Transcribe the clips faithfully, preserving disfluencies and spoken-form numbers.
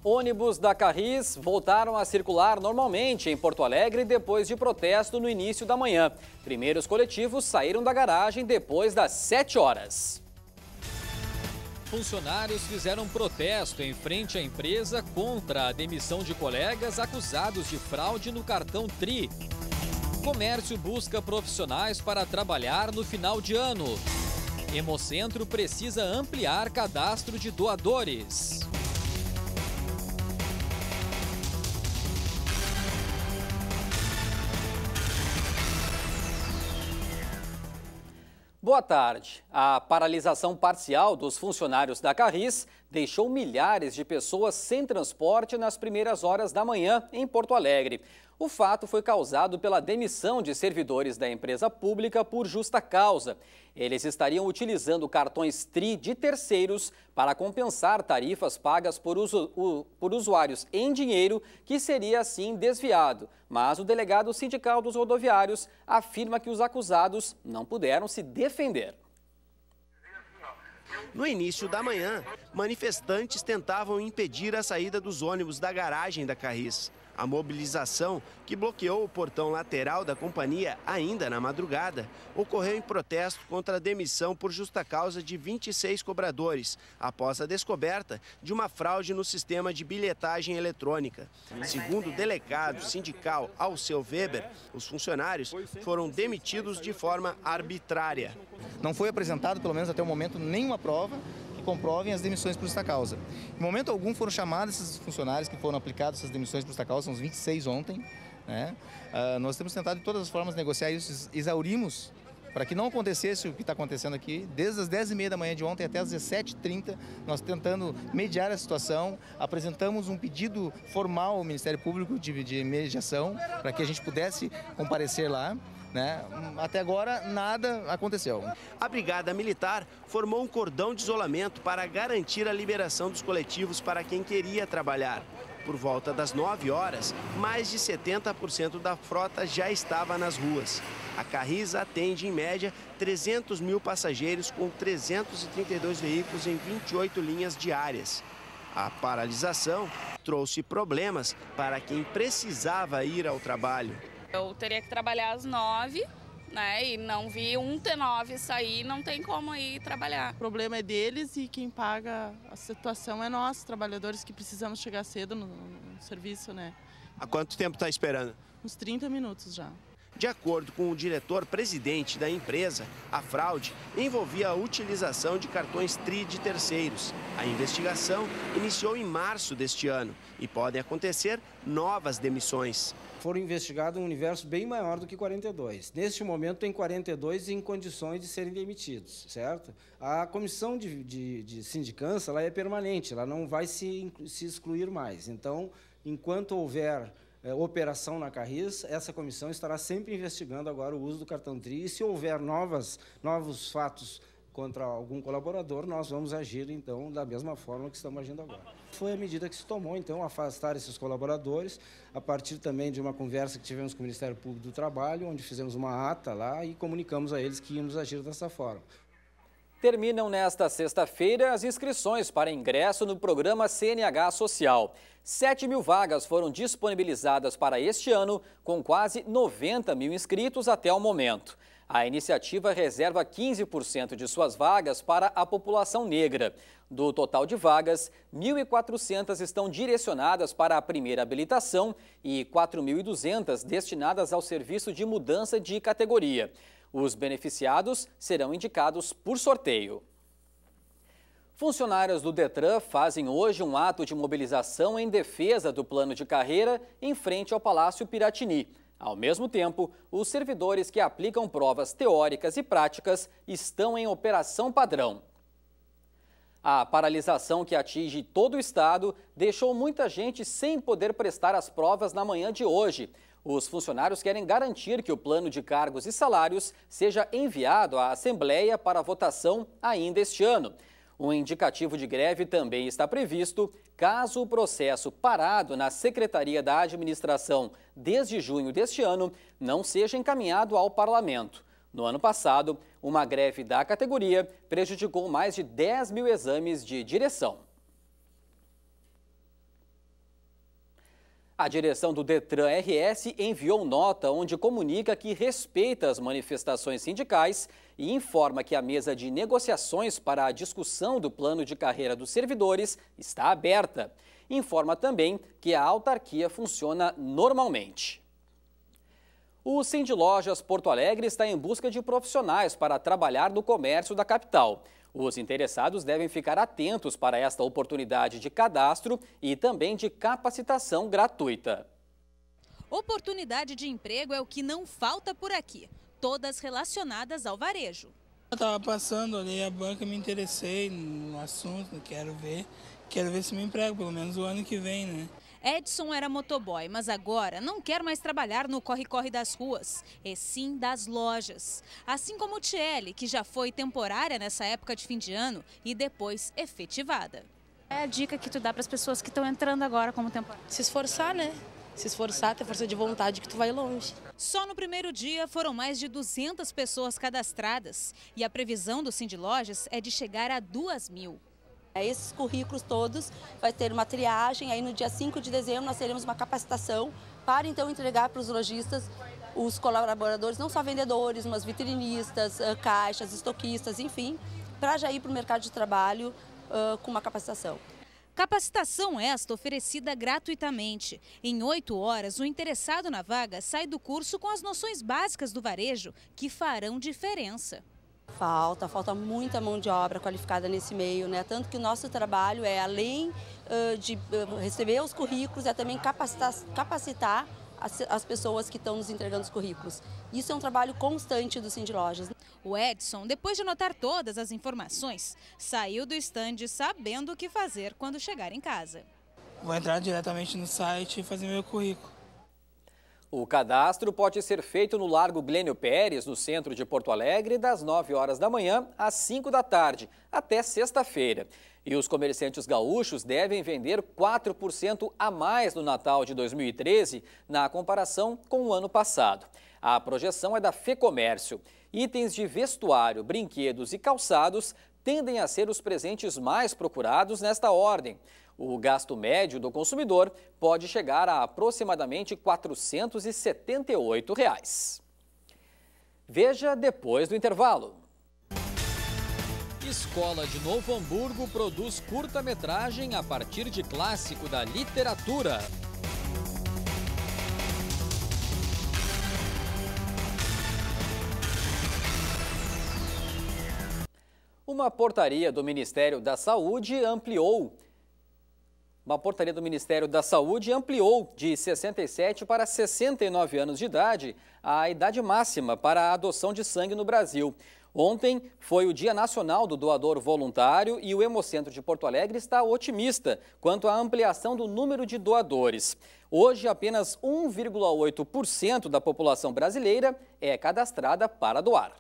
Ônibus da Carris voltaram a circular normalmente em Porto Alegre depois de protesto no início da manhã. Primeiros coletivos saíram da garagem depois das sete horas. Funcionários fizeram protesto em frente à empresa contra a demissão de colegas acusados de fraude no cartão Tri. O comércio busca profissionais para trabalhar no final de ano. Hemocentro precisa ampliar cadastro de doadores. Boa tarde. A paralisação parcial dos funcionários da Carris deixou milhares de pessoas sem transporte nas primeiras horas da manhã em Porto Alegre. O fato foi causado pela demissão de servidores da empresa pública por justa causa. Eles estariam utilizando cartões Tri de terceiros para compensar tarifas pagas por, uso, o, por usuários em dinheiro, que seria assim desviado. Mas o delegado sindical dos rodoviários afirma que os acusados não puderam se defender. No início da manhã, manifestantes tentavam impedir a saída dos ônibus da garagem da Carris. A mobilização, que bloqueou o portão lateral da companhia ainda na madrugada, ocorreu em protesto contra a demissão por justa causa de vinte e seis cobradores, após a descoberta de uma fraude no sistema de bilhetagem eletrônica. Segundo o delegado sindical Alceu Weber, os funcionários foram demitidos de forma arbitrária. Não foi apresentado, pelo menos até o momento, nenhuma prova que comprovem as demissões por justa causa. Em momento algum foram chamados esses funcionários que foram aplicados essas demissões por justa causa, são os vinte e seis ontem. Né? Uh, nós temos tentado de todas as formas negociar isso, exaurimos para que não acontecesse o que está acontecendo aqui. Desde as dez e meia da manhã de ontem até as dezessete e trinta, nós tentando mediar a situação, apresentamos um pedido formal ao Ministério Público de, de mediação para que a gente pudesse comparecer lá. Né? Até agora, nada aconteceu. A Brigada Militar formou um cordão de isolamento para garantir a liberação dos coletivos para quem queria trabalhar. Por volta das nove horas, mais de setenta por cento da frota já estava nas ruas. A Carris atende, em média, trezentos mil passageiros com trezentos e trinta e dois veículos em vinte e oito linhas diárias. A paralisação trouxe problemas para quem precisava ir ao trabalho. Eu teria que trabalhar às nove, né, e não vi um T nove sair, não tem como ir trabalhar. O problema é deles e quem paga a situação é nós, trabalhadores que precisamos chegar cedo no, no serviço, né. Há quanto tempo está esperando? Uns trinta minutos já. De acordo com o diretor-presidente da empresa, a fraude envolvia a utilização de cartões Tri de terceiros. A investigação iniciou em março deste ano e podem acontecer novas demissões. Foram investigados um universo bem maior do que quarenta e dois. Neste momento, tem quarenta e dois em condições de serem demitidos, certo? A comissão de, de, de sindicância ela é permanente, ela não vai se, se excluir mais. Então, enquanto houver é, operação na Carris, essa comissão estará sempre investigando agora o uso do cartão Tri. E se houver novas, novos fatos contra algum colaborador, nós vamos agir, então, da mesma forma que estamos agindo agora. Foi a medida que se tomou, então, afastar esses colaboradores, a partir também de uma conversa que tivemos com o Ministério Público do Trabalho, onde fizemos uma ata lá e comunicamos a eles que íamos agir dessa forma. Terminam nesta sexta-feira as inscrições para ingresso no programa C N H Social. sete mil vagas foram disponibilizadas para este ano, com quase noventa mil inscritos até o momento. A iniciativa reserva quinze por cento de suas vagas para a população negra. Do total de vagas, mil e quatrocentas estão direcionadas para a primeira habilitação e quatro mil e duzentas destinadas ao serviço de mudança de categoria. Os beneficiados serão indicados por sorteio. Funcionários do Detran fazem hoje um ato de mobilização em defesa do plano de carreira em frente ao Palácio Piratini. Ao mesmo tempo, os servidores que aplicam provas teóricas e práticas estão em operação padrão. A paralisação que atinge todo o estado deixou muita gente sem poder prestar as provas na manhã de hoje. Os funcionários querem garantir que o plano de cargos e salários seja enviado à Assembleia para votação ainda este ano. Um indicativo de greve também está previsto caso o processo parado na Secretaria da Administração desde junho deste ano não seja encaminhado ao Parlamento. No ano passado, uma greve da categoria prejudicou mais de dez mil exames de direção. A direção do Detran R S enviou nota onde comunica que respeita as manifestações sindicais e informa que a mesa de negociações para a discussão do plano de carreira dos servidores está aberta. Informa também que a autarquia funciona normalmente. O Sindlojas Porto Alegre está em busca de profissionais para trabalhar no comércio da capital. Os interessados devem ficar atentos para esta oportunidade de cadastro e também de capacitação gratuita. Oportunidade de emprego é o que não falta por aqui, todas relacionadas ao varejo. Eu estava passando ali a banca, me interessei no assunto, quero ver, quero ver se me emprego, pelo menos o ano que vem, né? Edson era motoboy, mas agora não quer mais trabalhar no corre-corre das ruas, e sim das lojas. Assim como Tiele, que já foi temporária nessa época de fim de ano e depois efetivada. É a dica que tu dá para as pessoas que estão entrando agora como temporária. Se esforçar, né? Se esforçar, ter força de vontade que tu vai longe. Só no primeiro dia foram mais de duzentas pessoas cadastradas e a previsão do Sindlojas é de chegar a duas mil. Esses currículos todos vai ter uma triagem, aí no dia cinco de dezembro nós teremos uma capacitação para então entregar para os lojistas, os colaboradores, não só vendedores, mas vitrinistas, caixas, estoquistas, enfim, para já ir para o mercado de trabalho uh, com uma capacitação. Capacitação esta oferecida gratuitamente. Em oito horas, o interessado na vaga sai do curso com as noções básicas do varejo que farão diferença. Falta, falta muita mão de obra qualificada nesse meio, né? Tanto que o nosso trabalho é, além uh, de uh, receber os currículos, é também capacitar, capacitar as, as pessoas que estão nos entregando os currículos. Isso é um trabalho constante do Sindlojas. O Edson, depois de anotar todas as informações, saiu do estande sabendo o que fazer quando chegar em casa. Vou entrar diretamente no site e fazer meu currículo. O cadastro pode ser feito no Largo Glênio Pérez, no centro de Porto Alegre, das nove horas da manhã às cinco da tarde, até sexta-feira. E os comerciantes gaúchos devem vender quatro por cento a mais no Natal de dois mil e treze, na comparação com o ano passado. A projeção é da FEComércio. Itens de vestuário, brinquedos e calçados tendem a ser os presentes mais procurados nesta ordem. O gasto médio do consumidor pode chegar a aproximadamente quatrocentos e setenta e oito reais. Veja depois do intervalo. Escola de Novo Hamburgo produz curta-metragem a partir de clássico da literatura. Uma portaria do Ministério da Saúde ampliou Uma portaria do Ministério da Saúde ampliou de sessenta e sete para sessenta e nove anos de idade a idade máxima para a adoção de sangue no Brasil. Ontem foi o Dia Nacional do Doador Voluntário e o Hemocentro de Porto Alegre está otimista quanto à ampliação do número de doadores. Hoje, apenas um vírgula oito por cento da população brasileira é cadastrada para doar.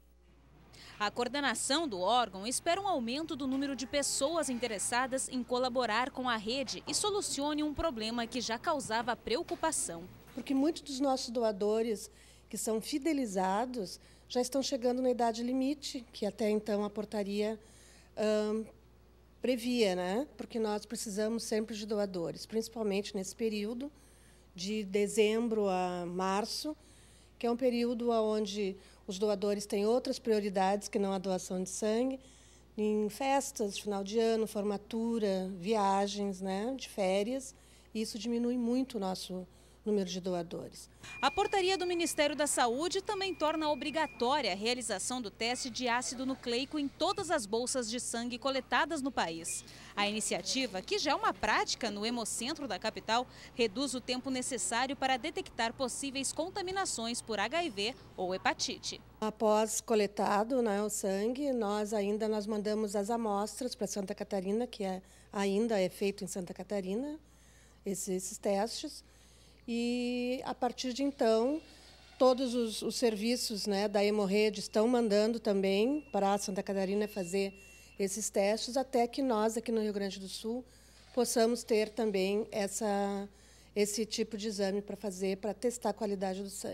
A coordenação do órgão espera um aumento do número de pessoas interessadas em colaborar com a rede e solucione um problema que já causava preocupação. Porque muitos dos nossos doadores que são fidelizados já estão chegando na idade limite, que até então a portaria hum, previa, né? Porque nós precisamos sempre de doadores, principalmente nesse período de dezembro a março, que é um período onde os doadores têm outras prioridades que não a doação de sangue, em festas de final de ano, formatura, viagens, né, de férias, e isso diminui muito o nosso número de doadores. A portaria do Ministério da Saúde também torna obrigatória a realização do teste de ácido nucleico em todas as bolsas de sangue coletadas no país. A iniciativa, que já é uma prática no Hemocentro da capital, reduz o tempo necessário para detectar possíveis contaminações por H I V ou hepatite. Após coletado, né, o sangue, nós ainda nós mandamos as amostras para Santa Catarina, que é, ainda é feito em Santa Catarina, esses, esses testes. E, a partir de então, todos os, os serviços, né, da Hemorrede estão mandando também para Santa Catarina fazer esses testes, até que nós, aqui no Rio Grande do Sul, possamos ter também essa, esse tipo de exame para fazer, para testar a qualidade do sangue.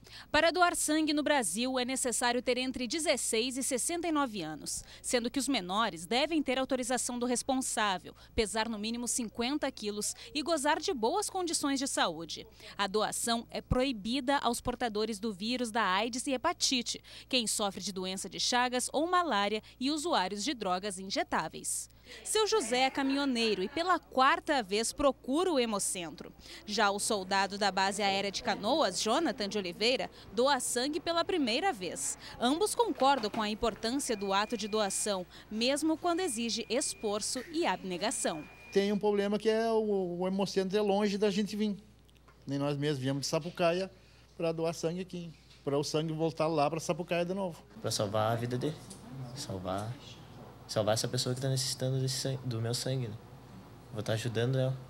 Para doar sangue no Brasil, é necessário ter entre dezesseis e sessenta e nove anos, sendo que os menores devem ter autorização do responsável, pesar no mínimo cinquenta quilos e gozar de boas condições de saúde. A doação é proibida aos portadores do vírus da AIDS e hepatite, quem sofre de doença de Chagas ou malária e usuários de drogas injetáveis. Seu José é caminhoneiro e pela quarta vez procura o Hemocentro. Já o soldado da base aérea de Canoas, Jonathan de Oliveira, doa sangue pela primeira vez. Ambos concordam com a importância do ato de doação, mesmo quando exige esforço e abnegação. Tem um problema que é o, o Hemocentro é longe da gente vir. Nem nós mesmos viemos de Sapucaia para doar sangue aqui, para o sangue voltar lá para Sapucaia de novo. Para salvar a vida dele, salvar... Salvar essa pessoa que está necessitando desse sangue, do meu sangue, né? Vou estar ajudando ela.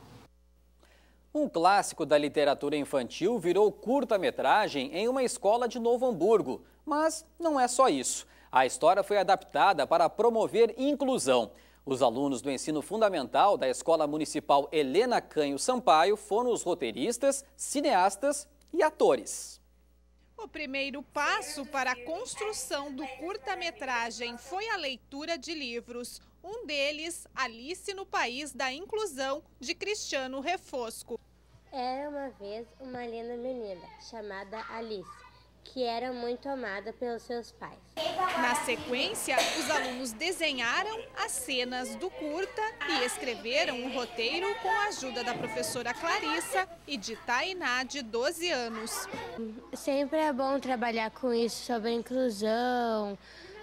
Um clássico da literatura infantil virou curta-metragem em uma escola de Novo Hamburgo. Mas não é só isso. A história foi adaptada para promover inclusão. Os alunos do ensino fundamental da Escola Municipal Helena Canho Sampaio foram os roteiristas, cineastas e atores. O primeiro passo para a construção do curta-metragem foi a leitura de livros. Um deles, Alice no País da Inclusão, de Cristiano Refosco. Era uma vez uma linda menina chamada Alice, que era muito amada pelos seus pais. Na sequência, os alunos desenharam as cenas do curta e escreveram um roteiro com a ajuda da professora Clarissa e de Tainá, de doze anos. Sempre é bom trabalhar com isso, sobre a inclusão,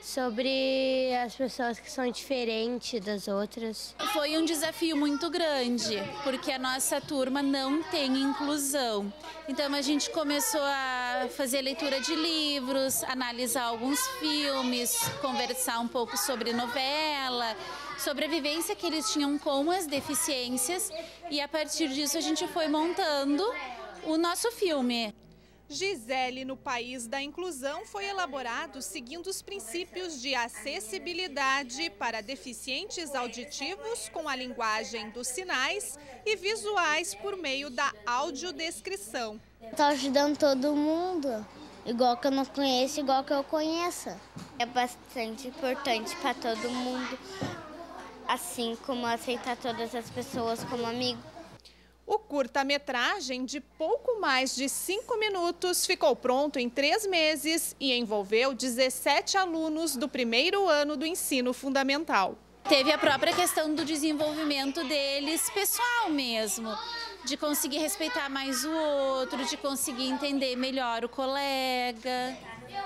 sobre as pessoas que são diferentes das outras. Foi um desafio muito grande, porque a nossa turma não tem inclusão. Então a gente começou a fazer leitura de livros, analisar alguns filmes, conversar um pouco sobre novela, sobre a vivência que eles tinham com as deficiências, e a partir disso a gente foi montando o nosso filme. Gisele no País da Inclusão foi elaborado seguindo os princípios de acessibilidade para deficientes auditivos com a linguagem dos sinais e visuais por meio da audiodescrição. Estou ajudando todo mundo, igual que eu não conheço, igual que eu conheço. É bastante importante para todo mundo, assim como aceitar todas as pessoas como amigo. O curta-metragem, de pouco mais de cinco minutos, ficou pronto em três meses e envolveu dezessete alunos do primeiro ano do ensino fundamental. Teve a própria questão do desenvolvimento deles pessoal mesmo, de conseguir respeitar mais o outro, de conseguir entender melhor o colega,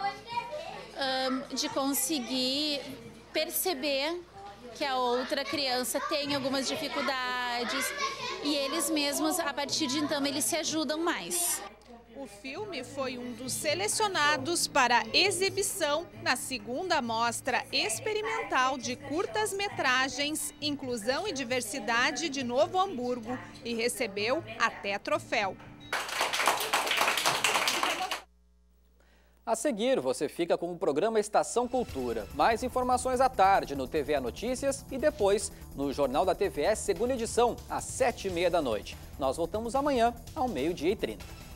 de conseguir perceber que a outra criança tem algumas dificuldades e eles mesmos, a partir de então, eles se ajudam mais. O filme foi um dos selecionados para exibição na segunda mostra experimental de curtas-metragens Inclusão e Diversidade de Novo Hamburgo e recebeu até troféu. A seguir, você fica com o programa Estação Cultura. Mais informações à tarde no T V A Notícias e depois no Jornal da T V E, segunda edição, às sete e meia da noite. Nós voltamos amanhã, ao meio-dia e trinta.